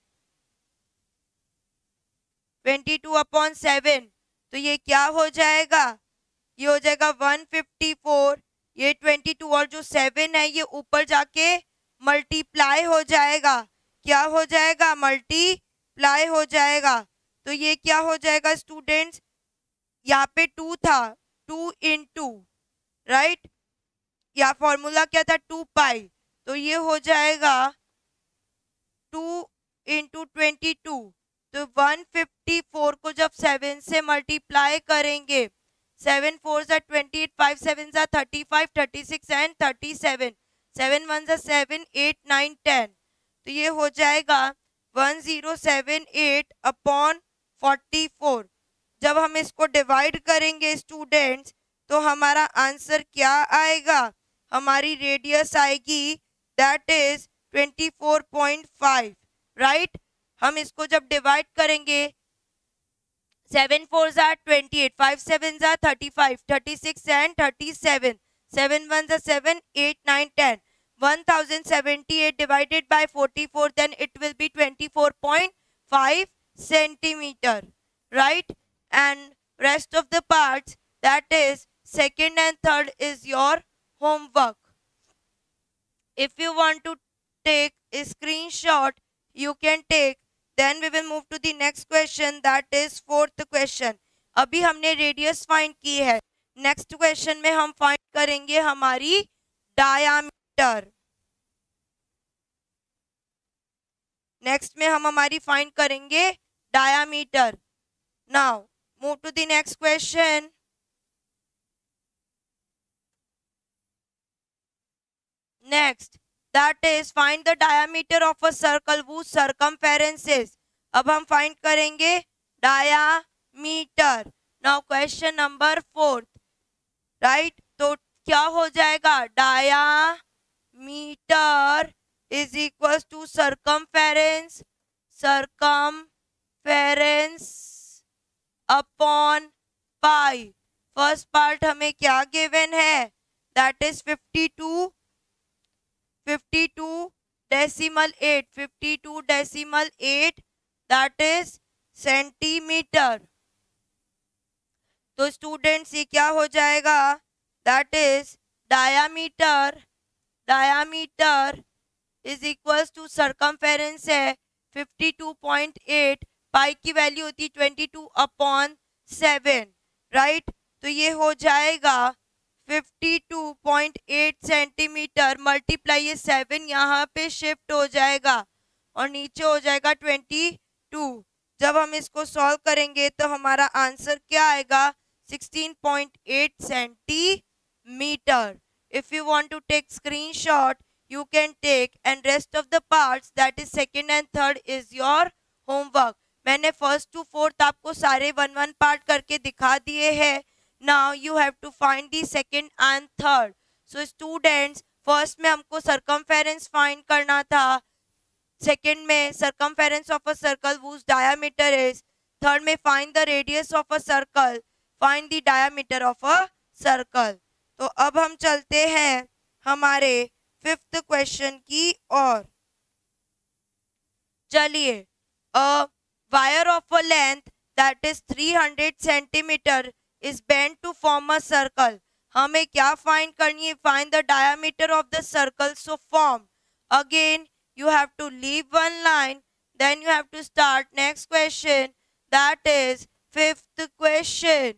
ट्वेंटी टू अपॉन सेवन। तो ये क्या हो जाएगा, ये हो जाएगा वन फिफ्टी फोर, ये ट्वेंटी टू और जो सेवन है ये ऊपर जाके मल्टीप्लाई हो जाएगा, क्या हो जाएगा मल्टीप्लाई हो जाएगा। तो ये क्या हो जाएगा स्टूडेंट्स, यहाँ पे टू था, टू इन टू, राइट, या फॉर्मूला क्या था टू पाई, तो ये हो जाएगा टू इंटू ट्वेंटी टू। तो वन फिफ्टी फोर को जब सेवन से मल्टीप्लाई करेंगे, सेवन फोर जा ट्वेंटी एट, फाइव सेवन जा thirty five, thirty six and thirty seven, seven one जा सेवन, एट नाइन टेन, तो ये हो जाएगा one zero seven eight upon forty four. जब हम इसको डिवाइड करेंगे स्टूडेंट्स तो हमारा आंसर क्या आएगा, हमारी रेडियस आएगी that is twenty four point five, right. हम इसको जब डिवाइड करेंगे, सेवन फोर जा ट्वेंटी एट, फाइव सेवन जा thirty five, thirty six and thirty seven, seven one जा seven, eight nine ten, one thousand seventy eight divided by forty four, then it will be twenty four point five centimeter, right? And rest of the parts, that is second and third, is your homework. If you want to take a screenshot, you can take. Then we will move to the next question, that is fourth question. अभी हमने radius find की है, next question में हम find करेंगे हमारी diameter. Next में हम हमारी फाइंड करेंगे diameter. Now move to the next question. Next that is find the diameter of a circle whose circumference is। अब हम फाइंड करेंगे diameter. Now question number fourth, right, तो क्या हो जाएगा, diameter is equal to circumference, circumference upon pi. First part हमें क्या given है, that is fifty two, fifty two decimal eight, fifty two decimal eight, that is centimetre. तो students ये क्या हो जाएगा, that is diameter, diameter is equals to circumference है fifty two point eight, pi की वैल्यू होती है twenty two upon seven, right. तो ये हो जाएगा fifty two point eight centimetre, multiply ये सेवन यहाँ पे शिफ्ट हो जाएगा और नीचे हो जाएगा ट्वेंटी टू। जब हम इसको सॉल्व करेंगे तो हमारा आंसर क्या आएगा, sixteen point eight centimetre. If you want to take screenshot, you can take, and rest of the parts, that is second and third, is your homework. मैंने फर्स्ट टू फोर्थ आपको सारे one one part करके दिखा दिए हैं। Now you have to find the second and third. So students, first में हमको circumference find करना था, सेकेंड में circumference of a circle whose diameter is, third में find the radius of a circle, find the diameter of a circle. तो अब हम चलते हैं हमारे फिफ्थ क्वेश्चन की ओर। चलिए, a wire of a length that is three hundred centimetre is bent to form a circle. हमें क्या फाइंड करनी है, find the diameter of the circle so form. Again you have to leave one line, then you have to start next question, that is fifth question.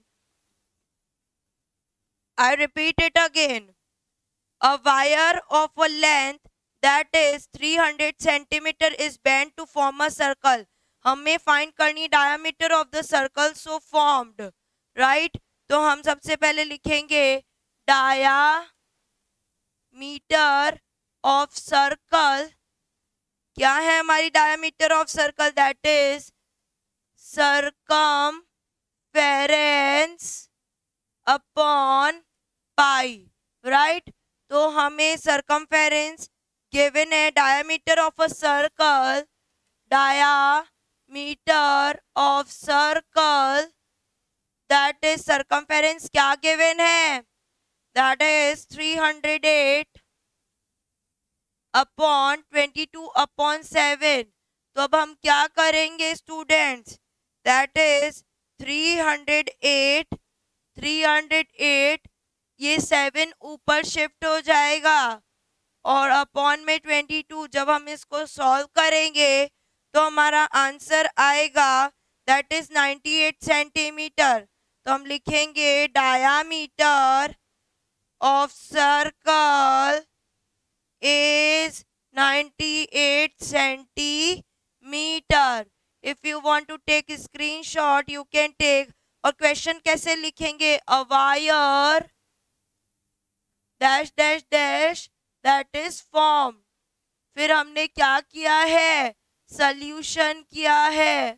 I repeat it again. A wire of a length that is three hundred centimeter is bent to form a circle. हमें find करनी diameter of the circle so formed, right? तो हम सबसे पहले लिखेंगे diameter of circle। क्या है हमारी diameter of circle, that is circumference upon pi, right. तो हमें circumference गिवन है, diameter of a circle, diameter of circle that is circumference क्या गिवन है, that is three hundred eight upon twenty two upon seven. तो अब हम क्या करेंगे students, that is three hundred eight, three hundred eight, ये seven ऊपर shift हो जाएगा और अपॉन में ट्वेंटी टू। जब हम इसको सॉल्व करेंगे तो हमारा आंसर आएगा that is ninety eight centimetre. तो हम लिखेंगे diameter of circle is ninety-eight centimeter. If you want to take a screenshot, you can take. और क्वेश्चन कैसे लिखेंगे, a wire dash dash dash that is formed. फिर हमने क्या किया है, सॉल्यूशन किया है।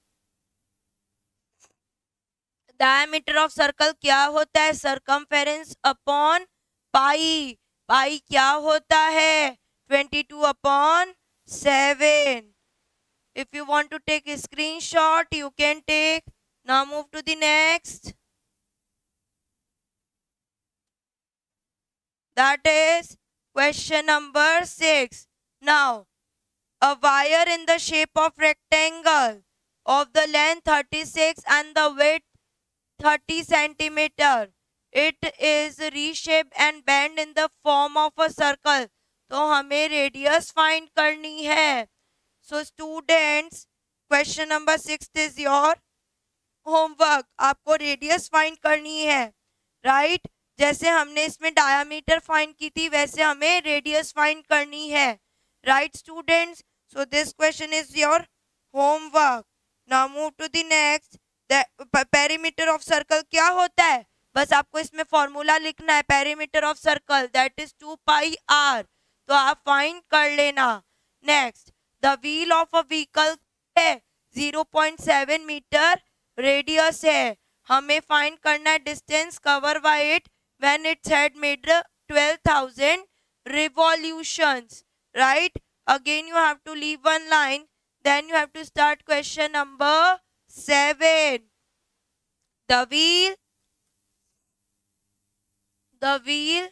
डायमीटर ऑफ सर्कल क्या होता है, सरकमफेरेंस अपॉन पाई। पाई क्या होता है, twenty two upon seven. If you want to take a screenshot, you can take. Now move to the next. That is question number six. Now, a wire in the shape of rectangle of the length thirty-six and the width thirty centimeter. It is reshaped and bent in the form of a circle. तो हमें radius find करनी है। So students, question number six is your homework. आपको radius find करनी है, right right? जैसे हमने इसमें डायामीटर फाइंड की थी वैसे हमें रेडियस फाइंड करनी है, right students. So this question is your homework. Now move to the next. Perimeter of circle क्या होता है, बस आपको इसमें फॉर्मूला लिखना है, perimeter of circle that is two pi are. तो आप फाइंड कर लेना। Next, the wheel of a vehicle है zero point seven metre radius है। हमें फाइंड करना है distance cover by it when it's had made twelve thousand revolutions, right? Again you have to leave one line, then you have to start question number seven. The wheel the wheel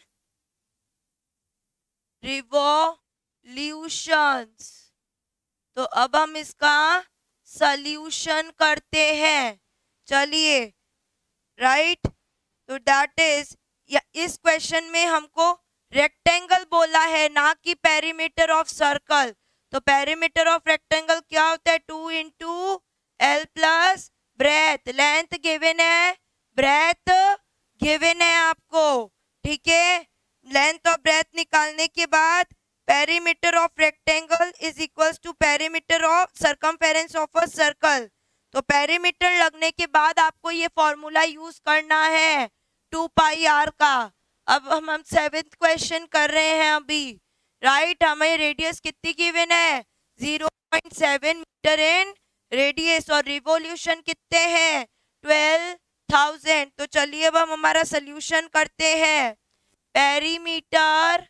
revolutions. तो अब हम इसका solution करते हैं, चलिए, right. तो that is, इस question में हमको रेक्टेंगल बोला है ना कि पेरीमीटर ऑफ सर्कल। तो पेरीमीटर ऑफ रेक्टेंगल क्या होता है, two into L plus breadth. Length given है, ब्रेथ गिवन है आपको, ठीक है। लेंथ और ब्रेथ निकालने के बाद perimeter of rectangle is equals to perimeter of circumference of a circle. तो पेरीमीटर लगने के बाद आपको ये फॉर्मूला यूज करना है टू पाई आर का। अब हम हम सेवेंथ क्वेश्चन कर रहे हैं अभी, राइट। हमें रेडियस कितनी गिवन है, zero point seven metre in radius, और रिवोल्यूशन कितने हैं, ट्वेल्व थाउजेंड। तो चलिए अब हम हमारा सोल्यूशन करते हैं। Perimeter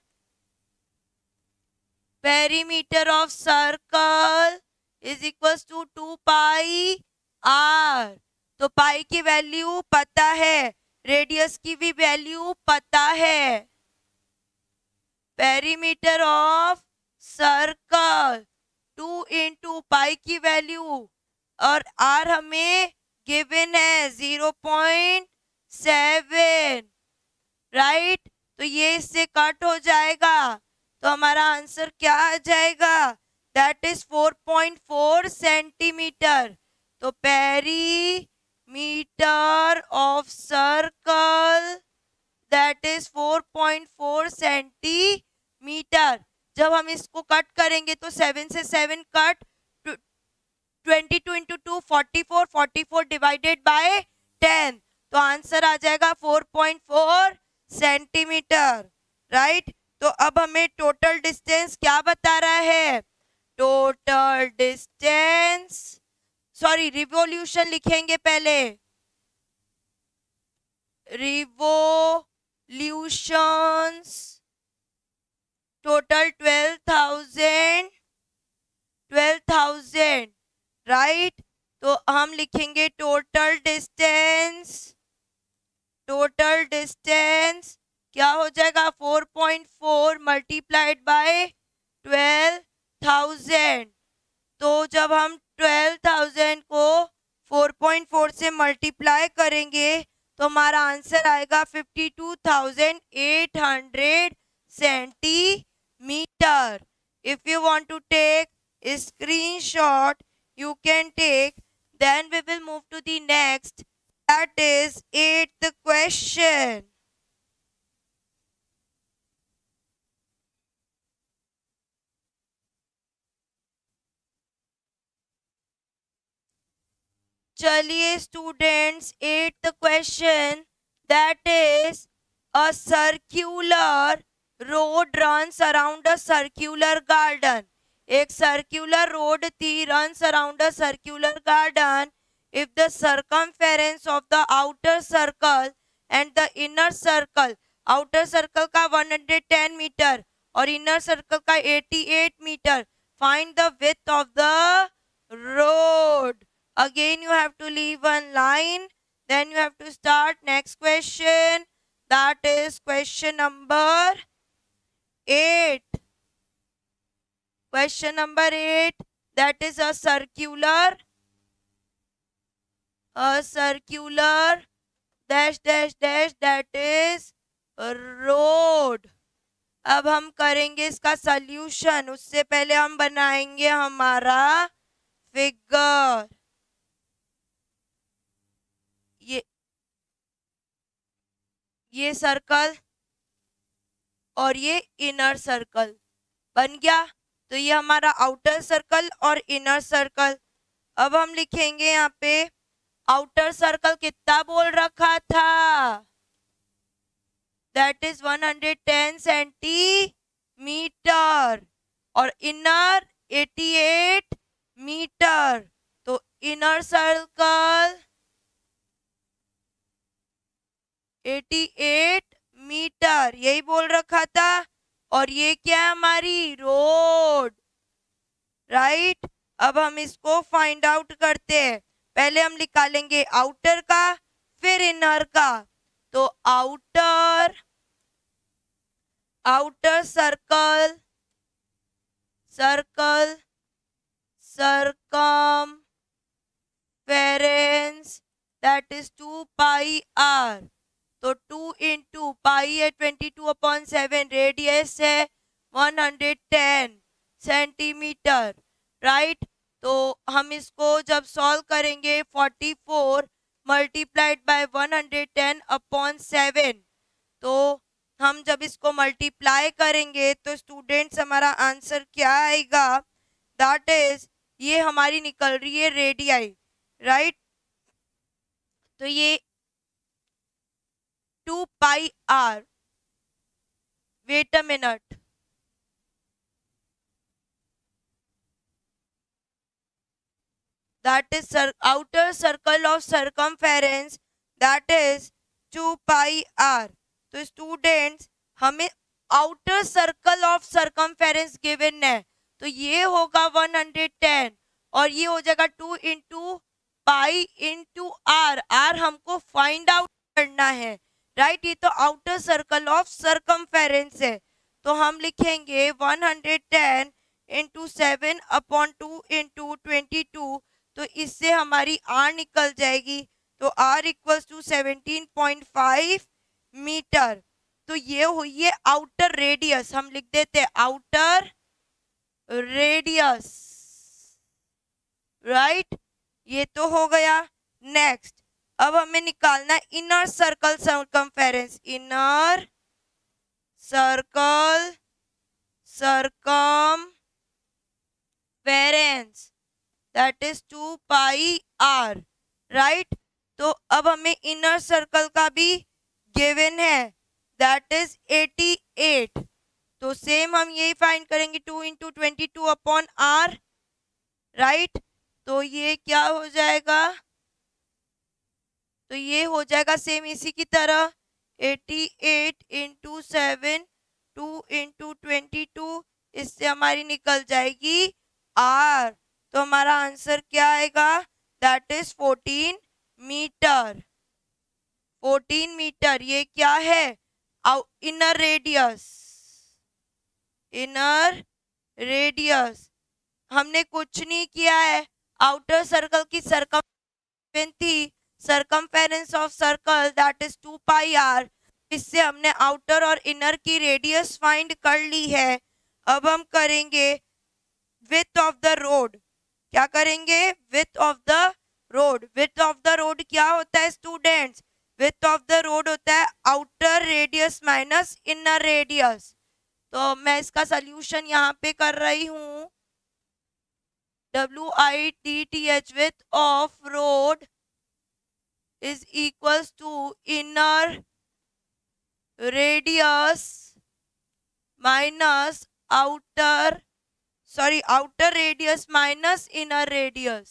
perimeter of circle is equal to two pi are. तो पाई की वैल्यू पता है, रेडियस की भी वैल्यू पता है। Perimeter of circle two into pi की वैल्यू और आर हमें गिवन है ज़ीरो पॉइंट सेवन, राइट। तो ये इससे कट हो जाएगा, तो हमारा आंसर क्या आ जाएगा, that is four point four centimetre. तो perimeter of circle that is four point four centimetre. जब हम इसको कट करेंगे तो सेवन से seven cut, twenty two into two forty four, forty four divided by ten. तो आंसर आ जाएगा four point four centimetre, right. तो अब हमें टोटल डिस्टेंस क्या बता रहा है, टोटल डिस्टेंस सॉरी रिवोल्यूशन लिखेंगे पहले, revolutions total twelve thousand twelve thousand right. तो हम लिखेंगे टोटल डिस्टेंस, टोटल डिस्टेंस क्या हो जाएगा four point four multiplied by twelve thousand. तो जब हम ट्वेल्व थाउजेंड को फोर पॉइंट फोर से मल्टीप्लाई करेंगे तो हमारा आंसर आएगा fifty two thousand eight hundred centimetre. If you want to take screenshot you can take, then we will move to the next, that is eighth question. चलिए students, eighth question, that is a circular road runs around a circular garden. एक circular road थी, runs around a circular garden. If the circumference of the outer circle and the inner circle, outer circle का one hundred ten metre और inner circle का eighty eight metre, find the width of the road. Again you have to leave one line, then you have to start next question, that is question number eight. Question number eight, that is a circular, a circular dash dash dash, that is road। अब हम करेंगे इसका solution, उससे पहले हम बनाएंगे हमारा figure. ये ये सर्कल और ये इनर सर्कल बन गया, तो ये हमारा आउटर सर्कल और इनर सर्कल। अब हम लिखेंगे यहाँ पे आउटर सर्कल कितना बोल रखा था, that is one hundred ten centimetre और इनर एटी एट मीटर। तो inner circle eighty eight metre यही बोल रखा था, और ये क्या है हमारी रोड, राइट। अब हम इसको फाइंड आउट करते हैं, पहले हम निकालेंगे आउटर का फिर इनर का। तो outer outer circle circle circumference that is two pi are. तो टू इंटू पाई है twenty two upon seven, radius है one hundred ten centimetre, right. तो हम इसको जब सॉल्व करेंगे forty four multiplied by one hundred ten upon seven, तो हम जब इसको मल्टीप्लाई करेंगे तो स्टूडेंट्स हमारा आंसर क्या आएगा, दैट इज ये हमारी निकल रही है रेडियाई, राइट। तो ये two pi r, wait a minute, that is outer circle of circumference that is two pi are. तो स्टूडेंट्स हमें outer circle of circumference given है, तो ये होगा वन हंड्रेड टेन और ये हो जाएगा two into pi into r, r हमको फाइंड आउट करना है, राइट। ये तो आउटर सर्कल ऑफ सर्कमफेरेंस है, तो हम लिखेंगे one hundred ten into seven upon two into twenty two, तो इससे हमारी आर निकल जाएगी, तो r equals to seventeen point five metre. तो ये हुई है आउटर रेडियस, हम लिख देते हैं आउटर रेडियस, राइट। ये तो हो गया। नेक्स्ट अब हमें निकालना है inner circle circumference, inner circle circumference that is two pi r, right. तो अब हमें इनर सर्कल का भी गिवन है, दैट इज एटी एट। तो सेम हम यही फाइंड करेंगे, two into twenty two upon r, right. तो ये क्या हो जाएगा, तो ये हो जाएगा सेम इसी की तरह eighty eight into seven, two into twenty two, इससे हमारी निकल जाएगी आर। तो हमारा आंसर क्या आएगा, that is fourteen metre. Fourteen metre ये क्या है, इनर रेडियस, इनर रेडियस। हमने कुछ नहीं किया है, आउटर सर्कल की सर्कम थी, circumference of circle that is two pi r. इससे हमने आउटर और इनर की रेडियस फाइंड कर ली है। अब हम करेंगे विड्थ ऑफ द रोड। क्या करेंगे, width of the road. Width of the road क्या होता है students, width of the road होता है outer radius minus inner radius. तो मैं इसका सल्यूशन यहाँ पे कर रही हूँ, W I T T H width of road is equals to inner radius minus outer, sorry outer radius minus inner radius,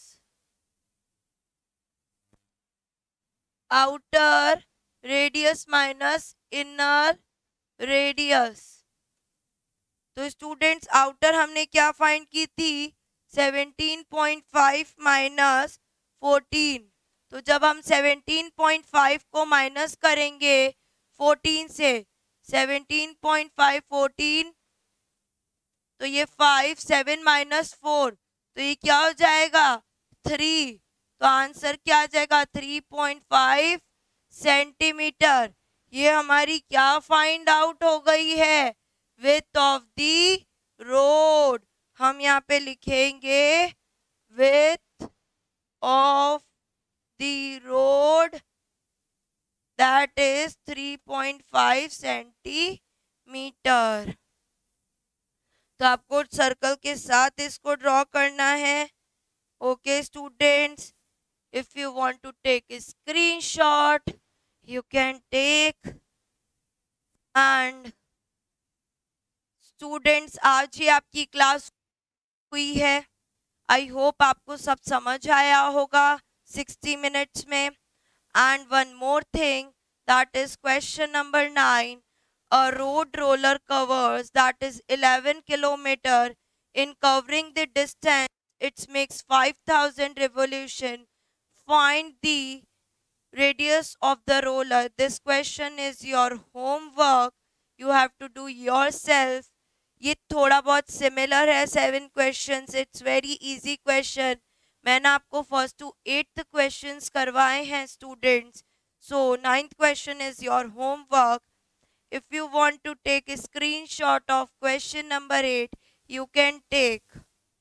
outer radius minus inner radius। तो students outer हमने क्या फाइंड की थी, seventeen point five minus fourteen. तो जब हम seventeen point five को minus करेंगे फोर्टीन से, सेवनटीन पॉइंट फाइव फोर्टीन, तो ये फाइव, सेवन माइनस फोर, तो ये क्या हो जाएगा थ्री। तो आंसर क्या आ जाएगा थ्री पॉइंट फाइव सेंटीमीटर। ये हमारी क्या फाइंड आउट हो गई है, विड्थ ऑफ द रोड। हम यहाँ पे लिखेंगे width of the road that is three point five centimetre. तो आपको सर्कल के साथ इसको ड्रॉ करना है। Okay students, if you want to take a screenshot you can take। And students आज ही आपकी क्लास हुई है, आई होप आपको सब समझ आया होगा सिक्सटी मिनट्स में। And one more thing, that is question number nine, a road roller covers that is eleven kilometer. In covering the distance it makes five thousand revolution. Find the radius of the roller. This question is your homework, you have to do yourself। ये थोड़ा बहुत similar है seven questions, it's very easy question. मैंने आपको first to eighth questions करवाए हैं students. So ninth question is your homework. If you want to take a screenshot of question number eight, you can take।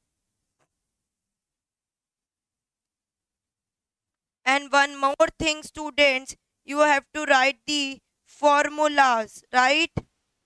And one more thing students, you have to write the formulas, right?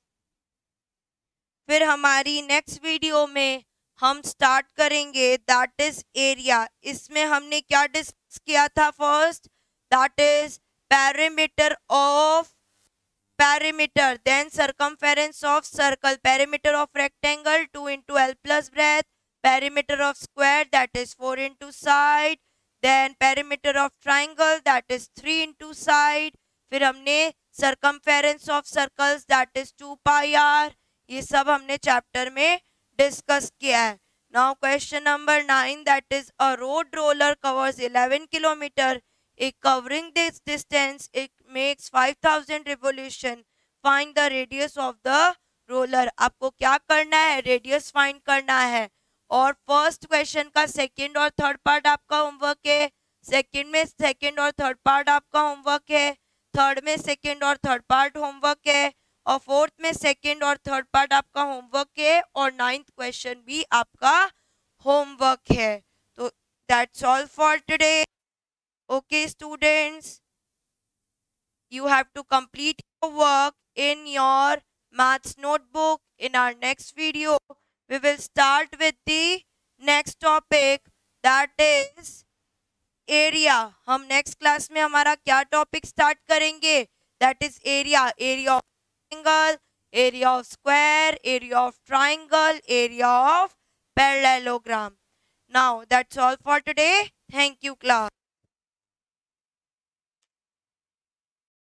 फिर हमारी next video में हम start करेंगे that is area. इसमें हमने क्या discuss किया था, first that is perimeter of perimeter, then circumference of circle, perimeter of rectangle two into L plus breadth, perimeter of square that is four into side, then perimeter of triangle that is three into side. फिर हमने circumference of circles that is two pi r. ये सब हमने chapter में discuss किया है। Now question number nine, that is a road roller covers eleven kilometre. It covering this distance it makes five thousand revolution. Find the radius of the roller. आपको क्या करना है, रेडियस फाइंड करना है। और फर्स्ट क्वेश्चन का second और third part आपका होमवर्क है, सेकंड में सेकंड और थर्ड पार्ट आपका होमवर्क है, थर्ड में सेकंड और थर्ड पार्ट होमवर्क है, और फोर्थ में सेकंड और थर्ड पार्ट आपका होमवर्क है, और नाइन्थ क्वेश्चन भी आपका होमवर्क है। तो that's all for today. Okay students, you have to complete your work in your maths notebook. In our next video we will start with the next topic, that is area। हम next class में हमारा क्या topic start करेंगे, that is area। area of rectangle, area of square, area of triangle, area of parallelogram। Now that's all for today. Thank you, class.